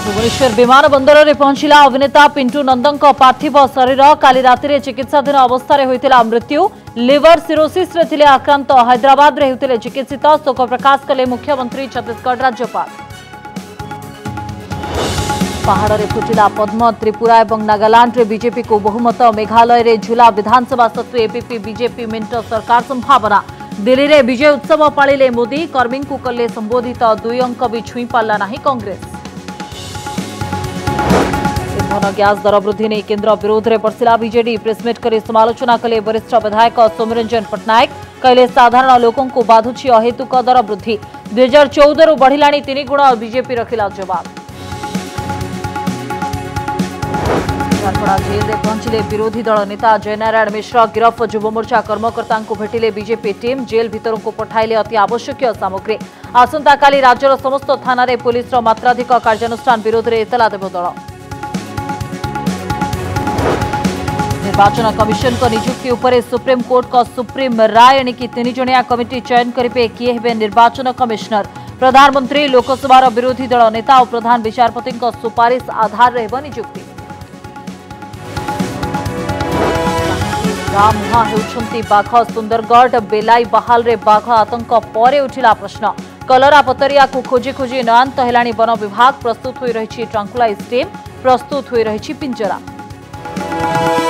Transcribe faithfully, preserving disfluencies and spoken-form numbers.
भुवनेश्वर विमान बंदर में पहुंचला अभिनेता पिंटू नंदन पार्थिव शरीर काली राति चिकित्साधीन अवस्था होता मृत्यु लिवर सिरोसिस रे आक्रांत हैदराबाद रे होते चिकित्सित शोक प्रकाश कले मुख्यमंत्री छत्तीसगढ़ राज्यपाल पहाड़ में फुटिला पद्म त्रिपुरा और नागालैंड में बीजेपी को बहुमत मेघालय में झुला विधानसभा सत्वे एबीपी बीजेपी मेंट सरकार संभावना दिल्ली में विजय उत्सव पालिले मोदी कर्मी को कले संबोधित दुई अंक भी छुई पारा नहीं कांग्रेस इंधन गैस दर वृद्धि नहीं केन्द्र विरोध में बरसिला बीजेडी प्रेसमिट कर समालोचना कले वरिष्ठ विधायक सौम्यरंजन पट्टनायक कहले साधारण लोकों को बाधुची अहेतुक दर वृद्धि दुई हजार चौदह रु बढ़ला तीन गुण बीजेपी रखिला जवाब झारपड़ा जेल में पहुंचले विरोधी दल नेता जयनारायण मिश्र गिरफ युवमोर्चा कर्मकर्ता को भेटिले बीजेपी टीम जेल भीतर को पठाइले अति आवश्यक सामग्री आसंता काली राज्यर समस्त थाना पुलिस मात्राधिक कार्यानुष्ठान विरोध में एतला देव दल निर्वाचन कमिशन को नियुक्ति उपरे सुप्रीम कोर्ट का सुप्रीम राय एणिकी तीन जणिया कमिटी चयन करेंगे किए हेबे निर्वाचन कमिशनर प्रधानमंत्री लोकसभा विरोधी दल नेता और प्रधान विचारपति सुपारिश आधार रहब नियुक्ति मुहा होउछंती बाघ सुंदरगढ़ बेलाई बहाल रे बाघ आतंक परे उठिला प्रश्न कलरा पतरिया को खोजी खोजी नयांत हेलाणी वन विभाग प्रस्तुत होई रही ट्रांकुलाइज टीम प्रस्तुत होई रही पिंजरा।